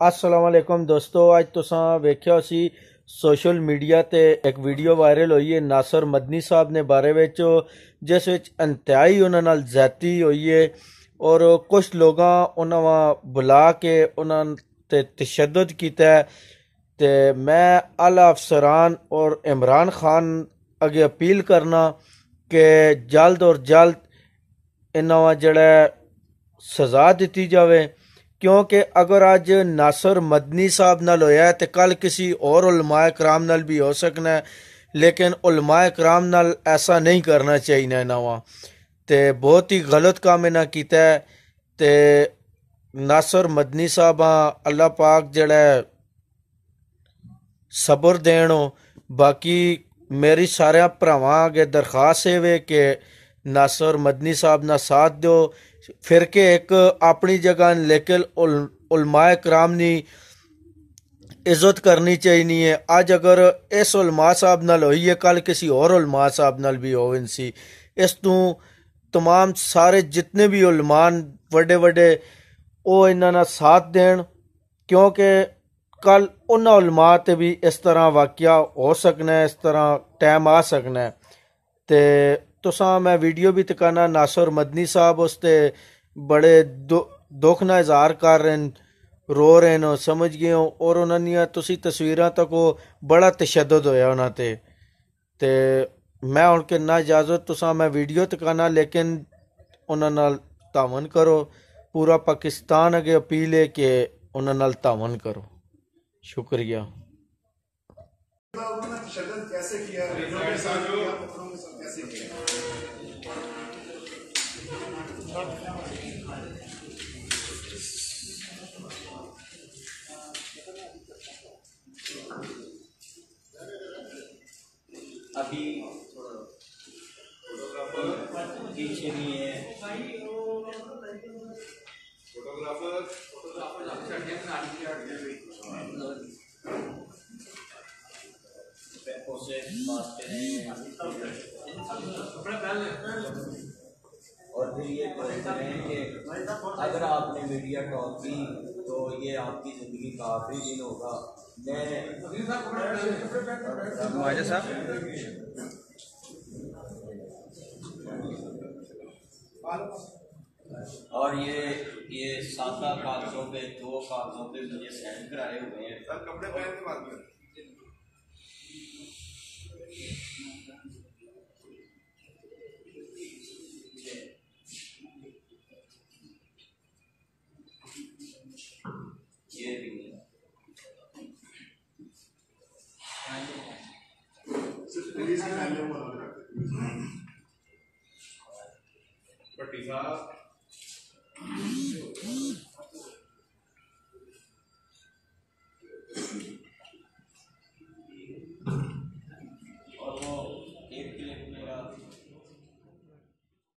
अस्सलाम वालेकुम दोस्तों, अज तुसां वेख्या सी सोशल मीडिया ते एक वीडियो वायरल हुई है नासर मदनी साहब ने बारे विच, जिस विच इंतहाई उन्हां नाल ज़्यादती हुई है और कुछ लोगां उन्हां बुला के उन्हां ते तशद्दुद कीता है। ते मैं आला अफसरान और इमरान खान अगे अपील करना कि जल्द और जल्द इन्हां जड़ा सज़ा दी जाए, क्योंकि अगर अज नासर मदनी साहब नाल होया है तो कल किसी और उलमाए कराम नाल भी हो सकना है, लेकिन उलमाए कराम नाल ऐसा नहीं करना चाहिए। इन्होंने ते बहुत ही गलत काम इन्हें किया है। ते नासर मदनी साहब अल्लाह पाक जड़ा सबर देन हो। बाकी मेरी सारे भरावां अगे दरखास्त है कि नासर मदनी साहब ना साथ दो। फिर के एक अपनी जगह, लेकिन उलमाए कराम की इज्जत करनी चाहिए है। अज अगर इस उलमा साहब नाल होई है, कल किसी और उलमा साहब नाल भी हो सी। इस तू तमाम सारे जितने भी उलमान वड्डे वड्डे वो इन्हां साथ देन, क्योंकि कल उन्हां उलमा ते भी इस तरह वाकया हो सकना है, इस तरह टाइम आ सकना है। ते तुसां मैं वीडियो भी तकाना नासर मदनी साहब उसते बड़े दुख ना इजहार कर रहे हैं, रो रहे हैं, समझ गए हो। और उन्होंने तुसी तस्वीरां तक वो बड़ा तशद्दुद होया उन्होंने ते मैं हुण कहना इजाजत तुसां मैं वीडियो तकाना, लेकिन उन्हां नाल तावन करो। पूरा पाकिस्तान अगे अपील है कि उन्हां नाल तावन करो। शुक्रिया। कैसे किया के साथ किया, पत्थरों के साथ कैसे किया? अभी पीछे भी है उसे बात करें और फिर ये बोलते हैं कि अगर आपने मीडिया टॉक की तो ये आपकी ज़िंदगी का आखिरी दिन होगा। मैं साहब और ये सादा कागजों पे, दो कागजों पे मुझे साइन कराए हुए हैं। सर कपड़े पहन के बात करें। ये भी सिर्फ पुलिस की फैमिली को अलग रखते हैं। भट्टी साहब